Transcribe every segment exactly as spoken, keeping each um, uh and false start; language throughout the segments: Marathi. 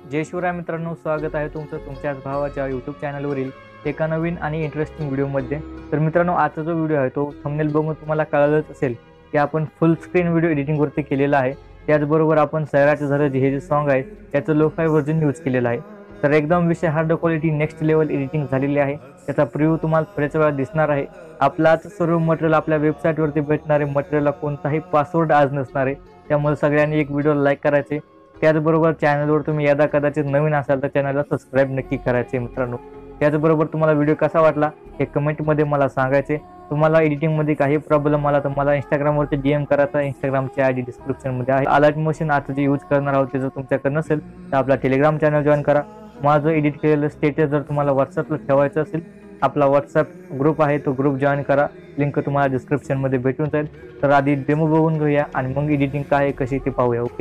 जय शिवराय मित्रांनो, स्वागत आहे तुमचं तुमच्याच भावाच्या यूट्यूब चॅनलवरील एका नवीन आणि इंटरेस्टिंग व्हिडिओमध्ये। तर मित्रांनो, आजचा जो व्हिडिओ आहे तो थंबनेल बघून तुम्हाला कळलंच असेल की आपण फुल स्क्रीन व्हिडिओ एडिटिंगवरती केलेला आहे। त्याचबरोबर आपण सैराटचं झालं हे जे सॉन्ग आहे त्याचं लोफाय व्हर्जन यूज केलेलं आहे। तर एकदम विषय hard quality next level editing झालेली आहे। त्याचा प्रिव्ह्यू तुम्हाला थोड्याच वेळात दिसणार आहे। आपलाच सर्व मटेरियल आपल्या वेबसाईटवरती भेटणारे मटेरियलला कोणताही पासवर्ड आज नसणार आहे, त्यामुळे सगळ्यांनी एक व्हिडिओ लाईक करायचे। त्याचबरोबर चॅनलवर तुम्ही यदा कदाचित नवीन असाल तर चॅनलला सबस्क्राईब नक्की करायचे मित्रांनो। त्याचबरोबर तुम्हाला व्हिडिओ कसा वाटला हे कमेंटमध्ये मला सांगायचे। तुम्हाला एडिटिंगमध्ये काही प्रॉब्लेम आला तर मला इंस्टाग्रामवरती डीएम करायचा, इंस्टाग्रामची आयडी डिस्क्रिप्शनमध्ये आहे। अलर्ट मोशन आता जे यूज करणार आहोत ते जर तुमच्याकडे नसेल तर आपला टेलिग्राम चॅनल जॉईन करा। माझं एडिट केलेलं स्टेटस जर तुम्हाला व्हॉट्सअपला ठेवायचं असेल, आपला व्हॉट्सअप ग्रुप आहे तो ग्रुप जॉईन करा, लिंक तुम्हाला डिस्क्रिप्शनमध्ये भेटून जाईल। तर आधी डेमो बघून घेऊया आणि मग एडिटिंग काय आहे कशी ते पाहूया। ओके,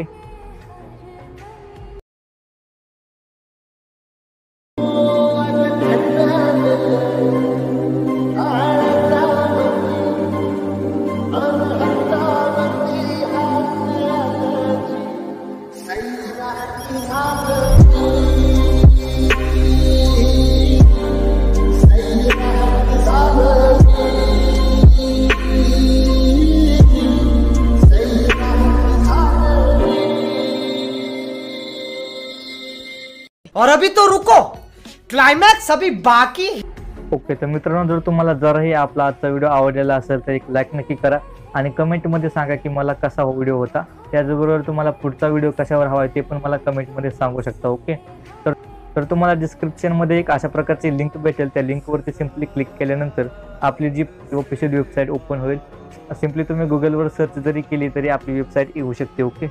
और अभी तो रुको, क्लाइमैक्स अभी बाकी। ओके तर मित्रांनो, जर तुम्हाला जरही आपला आजचा व्हिडिओ आवडलेला असेल तर एक लाईक नक्की करा आणि कमेंटमध्ये सांगा की मला कसा व्हिडिओ होता। त्याचबरोबर तुम्हाला पुढचा व्हिडिओ कशावर हवा आहे ते पण मला कमेंटमध्ये सांगू शकता। ओके, तर तर तुम्हाला डिस्क्रिप्शनमध्ये एक अशा प्रकारची लिंक भेटेल, त्या लिंकवरती सिम्पली क्लिक केल्यानंतर आपली जी ऑफिशियल वेबसाईट ओपन होईल। सिम्पली तुम्ही गुगलवर सर्च जरी केली तरी आपली वेबसाईट येऊ शकते। ओके,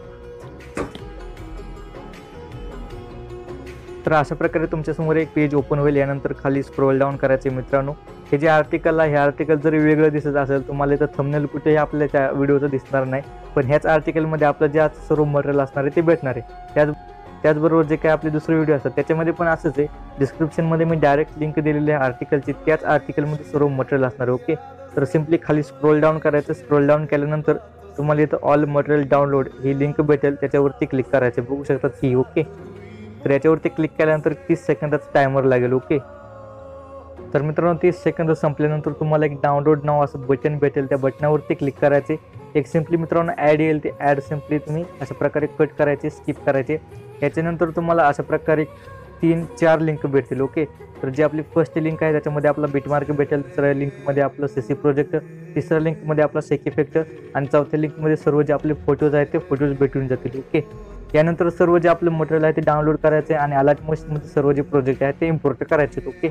तर अशा प्रकारे तुमच्यासमोर एक पेज ओपन होईल। यानंतर खाली स्क्रोल डाऊन करायचे मित्रांनो। हे जे आर्टिकल आहे हे आर्टिकल जरी वेगळं दिसत असेल तुम्हाला इथं थंबनेल कुठेही आपल्या त्या व्हिडिओचं दिसणार नाही, पण ह्याच आर्टिकलमध्ये आपलं जे आज सर्व मटेरियल असणार आहे ते भेटणार आहे। त्याच त्याचबरोबर जे काही आपले दुसरे व्हिडिओ असतात त्याच्यामध्ये पण असंच आहे। डिस्क्रिप्शनमध्ये मी डायरेक्ट लिंक दिलेली आहे आर्टिकलची, त्याच आर्टिकलमध्ये सर्व मटेरियल असणार आहे। ओके, तर सिम्पली खाली स्क्रोल डाऊन करायचं। स्क्रोल डाऊन केल्यानंतर तुम्हाला इथं ऑल मटेरियल डाउनलोड ही लिंक भेटेल, त्याच्यावरती क्लिक करायचे। बघू शकतात की ओके, तर याच्यावरती क्लिक केल्यानंतर तीस सेकंदाचा टायमर लागेल। ओके, तर मित्रांनो तीस सेकंद संपल्यानंतर तुम्हाला एक डाउनलोड नाव असं बटन भेटेल, त्या बटनावरती क्लिक करायचे। एक सिम्पली मित्रांनो ॲड येईल, ते ॲड सिम्पली तुम्ही अशा प्रकारे कट करायचे, स्किप करायचे। याच्यानंतर तुम्हाला अशा प्रकारे तीन चार लिंक भेटतील। ओके, तर जी आपली फर्स्ट लिंक आहे त्याच्यामध्ये आपला बिटमार्क भेटेल, दुसऱ्या लिंकमध्ये आपलं सीसी प्रोजेक्ट, तिसऱ्या लिंकमध्ये आपला सेक इफेक्ट आणि चौथ्या लिंकमध्ये सर्व जे आपले फोटोज आहेत ते फोटोज भेटून जातील। ओके, यानंतर सर्व जे आपलं मटेरियल आहे ते डाउनलोड करायचे आणि अलर्ट मोशनमध्ये सर्व जे प्रोजेक्ट आहेत ते इम्पोर्ट करायचे। ओके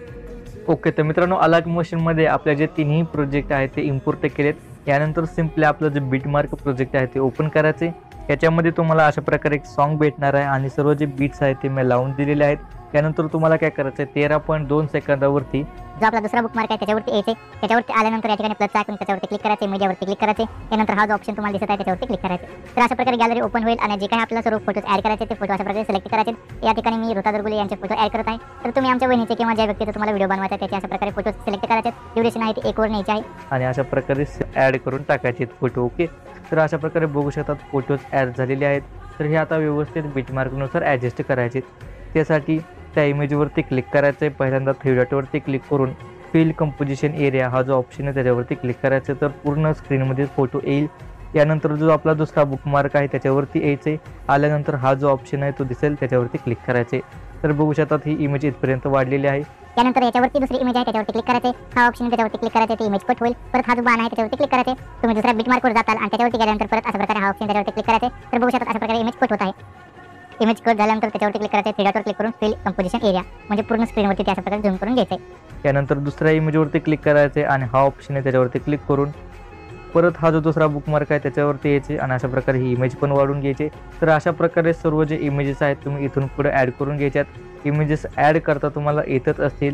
ओके तर मित्रांनो, अलर्ट मोशनमध्ये आपले जे तिन्ही प्रोजेक्ट आहेत ते इम्पोर्ट केलेत। यानंतर सिम्पली आपलं जे बिटमार्क प्रोजेक्ट आहे ते ओपन करायचे। याच्यामध्ये तुम्हाला अशा प्रकारे एक सॉन्ग भेटणार आहे आणि सर्व जे बीट्स आहेत ते मी लावून दिलेले आहेत। त्यानंतर तुम्हाला काय करायचं आहे, तेरा पॉईंट दोन सेकंदावरती जो आपला दुसरा बुकमार्क आहे त्याच्यावरती यायचे। त्याच्यावरती आल्यानंतर या ठिकाणी प्लसचा आयकॉन त्याच्यावरती क्लिक करायचे, मीडियावरती क्लिक करायचे। त्यानंतर हा जो ऑप्शन तुम्हाला दिसत आहे त्याच्यावरती क्लिक करायचे। तर अशा प्रकारे गॅलरी ओपन होईल आणि जे काही आपल्याला सर्व फोटोज ॲड करायचे ते फोटो अशा प्रकारे सिलेक्ट करायचे। या ठिकाणी मी ऋता दरगुले यांचे फोटो ॲड करत आहे। तर तुम्ही आमच्या वहिनीचे किंवा ज्या व्यक्तीचा तुम्हाला व्हिडिओ बनवायचा आहे त्याचे अशा प्रकारे फोटो सिलेक्ट करायचे। ड्युरेशन आहे ते एक वर न्यायचे आहे आणि अशा प्रकारे ॲड करून टाकायचे फोटो। ओके, तर अशा प्रकारे बघू शकतात फोटोज ॲड झालेले आहेत। तर हे आता व्यवस्थित बिटमार्कनुसार ॲडजस्ट करायचे। त्यासाठी त्या इमेजवरती क्लिक करायचं आहे। पहिल्यांदा थ्री डॉटवरती क्लिक करून फिल कंपोजिशन एरिया हा जो ऑप्शन आहे त्याच्यावरती क्लिक करायचं, तर पूर्ण स्क्रीनमध्ये फोटो येईल। यानंतर जो आपला दुसरा बुकमार्क आहे त्याच्यावरती यायचं आहे। आल्यानंतर हा जो ऑप्शन आहे तो दिसेल त्याच्यावरती क्लिक करायचे। तर बघू शकतात ही इमेज इथपर्यंत वाढलेली आहे। त्यानंतर याच्यावरती दुसरी इमेज आहे त्याच्यावरती क्लिक करायचे। हा ऑप्शन त्याच्यावरती क्लिक करायचे, ती इमेज कट होईल। परत हा जो बाण आहे त्याच्यावरती क्लिक करायचे। तुम्ही दुसऱ्या बिटमार्कवर जाताल आणि त्याच्यावरती गेल्यानंतर परत अशा प्रकारे हा ऑप्शन त्याच्यावरती क्लिक करायचे। तर बघू शकतात अशा प्रकारे इमेज कट होत आहे। इमेज कट झाल्यानंतर त्याच्यावरती क्लिक करायचे, थ्री डॉटवर क्लिक करून फिल कंपोजिशन एरिया म्हणजे पूर्ण स्क्रीनवरती ते अशा प्रकारे झूम करून घ्यायचे। त्यानंतर दुसऱ्या इमेजवरती क्लिक करायचे आणि हा ऑप्शन आहे त्याच्यावरती क्लिक करून परत हा जो दुसरा बुकमार्क आहे त्याच्यावरती यायचे आणि अशा प्रकारे ही इमेज पण वाढून घ्यायचे। तर अशा प्रकारे सर्व जे इमेजेस आहेत तुम्ही इथून पुढे ॲड करून घ्यायच्यात। इमेजेस ॲड करता तुम्हाला येतच असतील।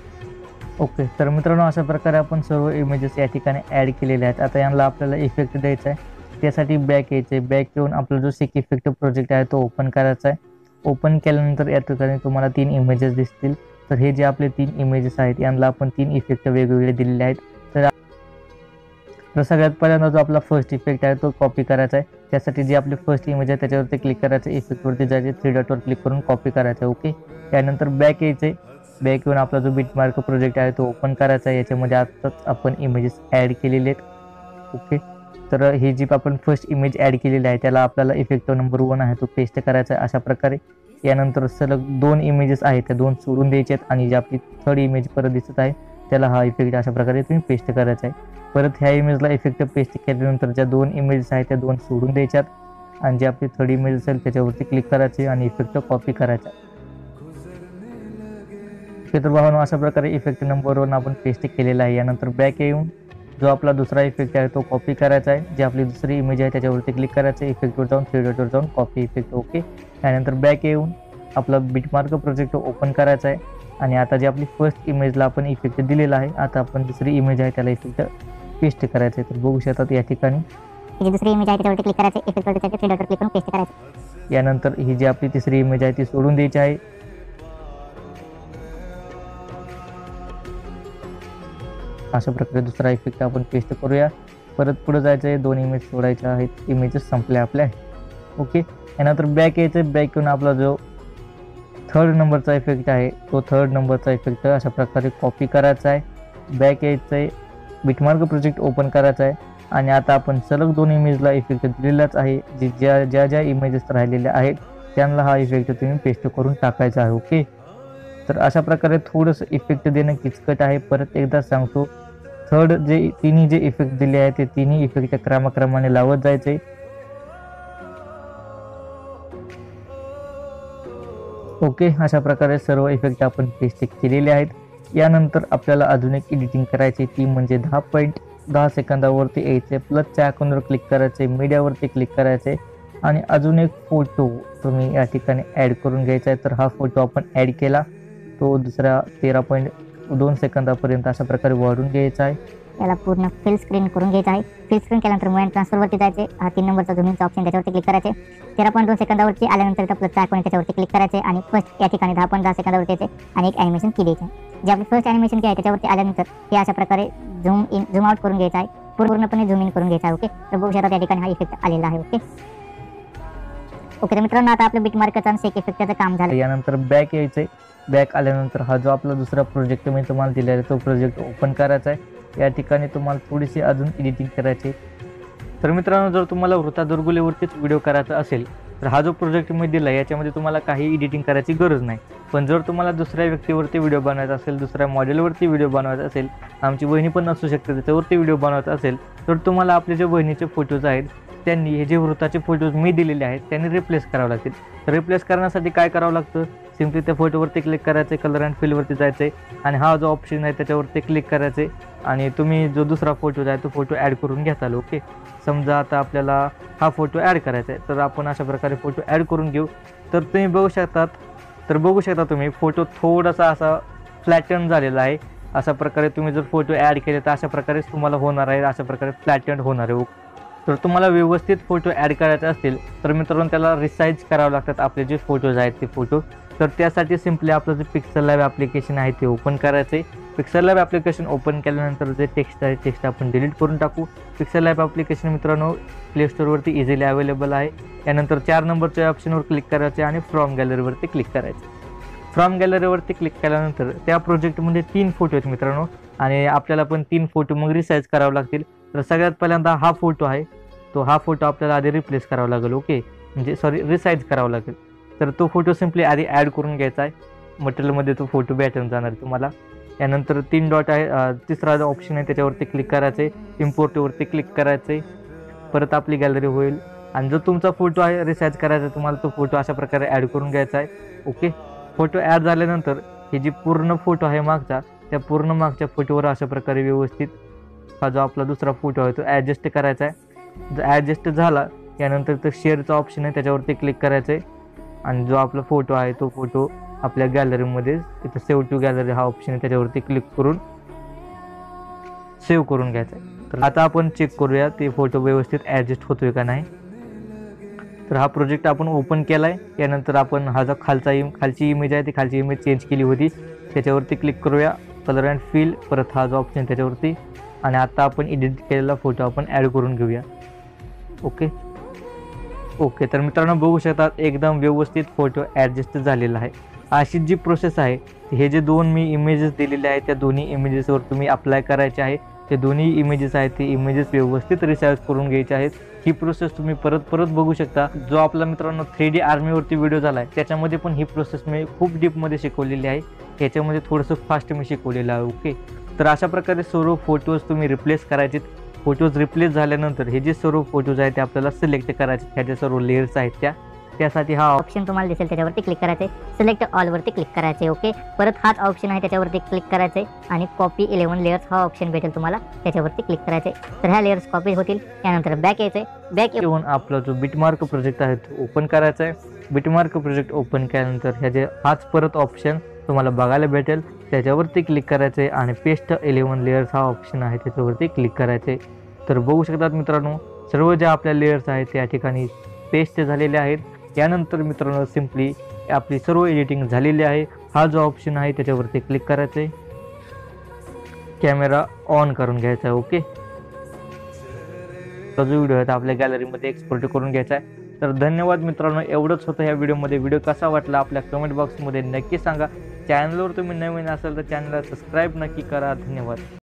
ओके, तर मित्रांनो अशा प्रकारे आपण सर्व इमेजेस या ठिकाणी ॲड केलेले आहेत। आता यांना आपल्याला इफेक्ट द्यायचा आहे, त्यासाठी बॅक यायचे। बॅक येऊन आपला जो सेक इफेक्ट प्रोजेक्ट आहे तो ओपन करायचा आहे। ओपन केल्यानंतर या ठिकाणी तुम्हाला तीन इमेजेस दिसतील। तर हे जे आपले तीन इमेजेस आहेत यांना आपण तीन इफेक्ट वेगवेगळे दिलेले आहेत। तर तर सगळ्यात पहिल्यांदा जो आपला फर्स्ट इफेक्ट आहे तो कॉपी करायचा आहे. त्यासाठी जी आपली फर्स्ट इमेज आहे त्याच्यावरती क्लिक करायचं, इफेक्टवरती जायचे, थ्री डॉटवर क्लिक करून कॉपी करायचं आहे. ओके, त्यानंतर बॅक यायचे. बॅक येऊन आपला जो बिटमार्क प्रोजेक्ट आहे तो ओपन करायचा आहे. याच्यामध्ये आताच आपण इमेजेस ॲड केलेले आहेत. ओके, तर ही जी आपण फर्स्ट इमेज ॲड केलेली आहे त्याला आपल्याला इफेक्ट नंबर वन आहे तो पेस्ट करायचा आहे अशा प्रकारे. यानंतर सलग दोन इमेजेस आहेत त्या दोन सोडून द्यायचे आहेत आणि जी आपली थर्ड इमेज परत दिसत आहे त्याला हा इफेक्ट अशा प्रकारे तुम्ही पेस्ट करायचा आहे. परत ह्या इमेजला इफेक्ट पेस्ट केल्यानंतर ज्या दोन इमेजेस आहेत त्या दोन सोडून द्यायच्यात आणि जी आपली थर्ड इमेज असेल त्याच्यावरती क्लिक करायची आणि इफेक्ट कॉपी करायचा. तर भावांनो अशा प्रकारे इफेक्ट नंबर वन आपण पेस्ट केलेला आहे. यानंतर बॅक येऊन जो आपला दुसरा इफेक्ट आहे तो कॉपी करायचा आहे. जी आपली दुसरी इमेज आहे त्याच्यावरती क्लिक करायचं आहे, इफेक्टवर जाऊन थ्री डॉटवर जाऊन कॉपी इफेक्ट. ओके, त्यानंतर बॅक येऊन आपला बिटमार्क प्रोजेक्ट ओपन करायचा आहे आणि आता जी आपली फर्स्ट इमेजला आपण इफेक्ट दिलेला आहे आता आपण दुसरी इमेज आहे त्याला इफेक्ट पेस्ट करायचं आहे. तर बघू शकतात या ठिकाणी जी दुसरी इमेज आहे त्याच्यावरती क्लिक करायचं, इफेक्टवरती जायचं, थ्री डॉटवर क्लिक करून पेस्ट करायचं. यानंतर ही जी आपली तिसरी इमेज आहे ती सोडून द्यायची आहे. अशा प्रकारे दुसरा इफेक्ट आपण पेस्ट करूया. परत पुढे जायचं आहे, दोन इमेज सोडायच्या आहेत, इमेजेस संपल्या आपल्या. ओके, यानंतर बॅक यायचं. बॅक येऊन आपला जो थर्ड नंबरचा इफेक्ट आहे तो थर्ड नंबरचा इफेक्ट अशा प्रकारे कॉपी करायचा आहे. बॅक यायचं आहे, बिटमार्क प्रोजेक्ट ओपन करायचा आहे आणि आता आपण सलग दोन इमेजला इफेक्ट दिलेलाच आहे. जी ज्या ज्या ज्या इमेजेस राहिलेल्या आहेत त्यांना हा इफेक्ट तुम्ही पेस्ट करून टाकायचा आहे. ओके, तर अशा प्रकारे थोडंसं इफेक्ट देणं किचकट आहे. परत एकदा सांगतो, थर्ड जे तिन्ही जे इफेक्ट दिले आहेत ते तिन्ही इफेक्ट क्रमाक्रमाने लावत जायचे. ओके, अशा प्रकारे सर्व इफेक्ट आपण पेस्ट केलेले आहेत. यानंतर आपल्याला अजून एक एडिटिंग करायची, ती म्हणजे दहा पॉईंट दहा सेकंदावरती यायचे, प्लसच्या आयकॉनवर क्लिक करायचे, मीडियावरती क्लिक करायचे आणि अजून एक फोटो तुम्ही या ठिकाणी ॲड करून घ्यायचा आहे. तर हा फोटो आपण ॲड केला, तो दुसऱ्या तेरा पॉईंट दोन सेकंदापर्यंत अशा प्रकारे वाढून घ्यायचा आहे. त्याला पूर्ण फुल स्क्रीन करून घ्यायचं आहे. फुल स्क्रीन केल्यानंतर मूव अँड ट्रान्सफरवरती जायचे, हा तीन नंबरचा झूमिंगचा ऑप्शन त्याच्यावरती क्लिक करायचे. तेरा पॉईंट दोन सेकंदावरती आल्यानंतर त्या प्लसचा आयकॉन त्याच्यावरती क्लिक करायचे आणि फर्स्ट या ठिकाणी दहा पॉईंट दहा सेकंदावरती यायचे आणि एक ॲनिमेशन की द्यायचे. जे आपली फर्स्ट ॲनिमेशन की आहे त्याच्यावरती आल्यानंतर हे अशा प्रकारे झूम इन झूम आउट करून घ्यायचं आहे, पूर्णपणे झूम इन करून घ्यायचं आहे. ओके, तर बघू शकता त्या ठिकाणी हा इफेक्ट आलेला आहे. ओके ओके तर मित्रांनो आता आपलं बिटमार्कचं आणि शेक इफेक्टचं काम झालं. यानंतर बॅक यायचे. बॅक आल्यानंतर हा जो आपला दुसरा प्रोजेक्ट मी तुम्हाला दिलेला आहे तो प्रोजेक्ट ओपन करायचा आहे. या ठिकाणी तुम्हाला थोडीशी अजून एडिटिंग करायची. तर मित्रांनो, जर तुम्हाला वृथा दुर्गुलेवरतीच व्हिडिओ करायचा असेल तर हा जो प्रोजेक्ट मी दिला याच्यामध्ये तुम्हाला काही एडिटिंग करायची गरज नाही. पण जर तुम्हाला दुसऱ्या व्यक्तीवरती व्हिडिओ बनवायचा असेल, दुसऱ्या मॉडेलवरती व्हिडिओ बनवायचा असेल, आमची बहिणी पण असू शकते त्याच्यावरती व्हिडिओ बनवायचा असेल, तर तुम्हाला आपले जे बहिणीचे फोटोज आहेत त्यांनी हे जे वृत्ताचे फोटोज मी दिलेले आहेत त्यांनी रिप्लेस करावं लागतील. तर रिप्लेस करण्यासाठी काय करावं लागतं, सिम्पली त्या फोटोवरती क्लिक करायचे, कलर अँड फिलवरती जायचे आणि हा जो ऑप्शन आहे त्याच्यावरती क्लिक करायचे आणि तुम्ही जो दुसरा फोटो आहे तो फोटो ॲड करून घ्याल. ओके, समजा आता आपल्याला हा फोटो ॲड करायचा आहे तर आपण अशा प्रकारे फोटो ॲड करून घेऊ. तर तुम्ही बघू शकतात तर बघू शकता तुम्ही फोटो थोडासा असा फ्लॅटन झालेला आहे. अशा प्रकारे तुम्ही जर फोटो ॲड केले तर अशा प्रकारेच तुम्हाला होणार आहे, अशा प्रकारे फ्लॅटन होणार आहे. तर तुम्हाला व्यवस्थित फोटो ॲड करायचे असतील तर मित्रांनो त्याला रिसाईज करावं लागतात आपले जे फोटोज आहेत ते फोटो. तर त्यासाठी सिम्पली आपलं जे पिक्सल लॅब ॲप्लिकेशन आहे ते ओपन करायचे. पिक्सल लॅब ॲप्लिकेशन ओपन केल्यानंतर जे टेक्स्ट आहे टेक्स्ट आपण डिलीट करून टाकू. पिक्सल लॅब ॲप्लिकेशन मित्रांनो प्ले स्टोअरवरती इझिली अवेलेबल आहे. यानंतर चार नंबरच्या ऑप्शनवर क्लिक करायचे आणि फ्रॉम गॅलरीवरती क्लिक करायचे. फ्रॉम गॅलरीवरती क्लिक केल्यानंतर त्या प्रोजेक्टमध्ये तीन फोटो आहेत मित्रांनो आणि आपल्याला पण तीन फोटो मग रिसाईज करावे लागतील. तर सगळ्यात पहिल्यांदा हा फोटो आहे तो हा फोटो आपल्याला आधी रिप्लेस करावा लागेल. ओके, म्हणजे सॉरी रिसाईज करावा लागेल. तर तो फोटो सिम्पली आधी ॲड करून घ्यायचा आहे. मटेरियलमध्ये तो फोटो भेटून जाणार तुम्हाला. यानंतर तीन डॉट आहे, तिसरा जो ऑप्शन आहे त्याच्यावरती क्लिक करायचे, इम्पोर्टवरती क्लिक करायचे, परत आपली गॅलरी होईल आणि जो तुमचा फोटो आहे रिसाईज करायचा तुम्हाला तो फोटो अशा प्रकारे ॲड करून घ्यायचा आहे. ओके, फोटो ॲड झाल्यानंतर हे जी पूर्ण फोटो आहे मागचा त्या पूर्ण मागच्या फोटोवर अशा प्रकारे व्यवस्थित हा जो आपला दुसरा फोटो आहे तो ॲडजस्ट करायचा आहे. जर ॲडजस्ट झाला यानंतर तो शेअरचा ऑप्शन आहे त्याच्यावरती क्लिक करायचं आहे आणि जो आपला फोटो आहे तो फोटो आपल्या गॅलरीमध्ये तिथं सेव्ह टू गॅलरी हा ऑप्शन आहे त्याच्यावरती क्लिक करून सेव्ह करून घ्यायचा आहे. तर आता आपण चेक करूया ते फोटो व्यवस्थित ॲडजस्ट होतोय का नाही. तर हा प्रोजेक्ट आपण ओपन केला आहे. यानंतर आपण हा जो खालचा इम खालची इमेज आहे ती खालची इमेज चेंज केली होती त्याच्यावरती क्लिक करूया, कलर अँड फिल, परत हा जो ऑप्शन त्याच्यावरती आणि आता आपण एडिट केलेला फोटो आपण ॲड करून घेऊया. ओके ओके तर मित्रांनो बघू शकतात एकदम व्यवस्थित फोटो ॲडजस्ट झालेला आहे. अशी जी प्रोसेस आहे, हे जे दोन मी इमेजेस दिलेले आहेत त्या दोन्ही इमेजेसवर तुम्ही अप्लाय करायचे आहे. ते दोन्ही इमेजेस आहेत ते इमेजेस व्यवस्थित रिसाइज करून घ्यायचे आहेत. ही प्रोसेस तुम्ही परत परत बघू शकता. जो आपला मित्रांनो थ्री डी आर्मीवरती व्हिडिओ झाला आहे त्याच्यामध्ये पण ही प्रोसेस मी खूप डीपमध्ये शिकवलेली आहे. याच्यामध्ये थोडंसं फास्ट मी शिकवलेलं आहे. ओके तर अशा प्रकारे सर्व फोटोज तुम्ही रिप्लेस करायचे. फोटोज रिप्लेस झाल्यानंतर हे जे सर्व फोटोज आहेत ते आपल्याला सिलेक्ट करायचे. ह्या ज्या सर्व लेयर्स आहेत त्या त्यासाठी हा ऑप्शन तुम्हाला दिसेल त्याच्यावरती क्लिक करायचे, सिलेक्ट ऑलवरती क्लिक करायचे. ओके परत हाच ऑप्शन आहे त्याच्यावरती क्लिक करायचे आणि कॉपी इलेव्हन लेयर्स हा ऑप्शन भेटेल तुम्हाला, त्याच्यावरती क्लिक करायचे. तर ह्या लेयर्स कॉपी होतील. त्यानंतर बॅक यायचे. बॅक येऊन आपला जो बिटमार्क प्रोजेक्ट आहे तो ओपन करायचा आहे. बिटमार्क प्रोजेक्ट ओपन केल्यानंतर ह्याचे हाच परत ऑप्शन तुम्हाला बघायला भेटेल. त्याच्यावरती क्लिक करायचे आणि पेस्ट इलेव्हन लेयर्स हा ऑप्शन आहे त्याच्यावरती क्लिक करायचे. तर बघू शकतात मित्रांनो सर्व ज्या आपल्या लेयर्स आहेत त्या ठिकाणी पेस्ट झालेले आहेत. यानंतर मित्रांनो सिम्पली आपली सर्व एडिटिंग झालेली आहे. हा जो ऑप्शन आहे त्याच्यावरती क्लिक करायचं आहे. कॅमेरा ऑन करून घ्यायचा आहे. ओके तो जो व्हिडिओ आहे आपल्या गॅलरीमध्ये एक्सपोर्ट करून घ्यायचा आहे. तर धन्यवाद मित्रांनो, एवढंच होतं ह्या व्हिडिओमध्ये. व्हिडिओ कसा वाटला आपल्या कमेंट बॉक्समध्ये नक्की सांगा. चॅनलवर तुम्ही नवीन असाल तर चॅनलला सबस्क्राईब नक्की करा. धन्यवाद.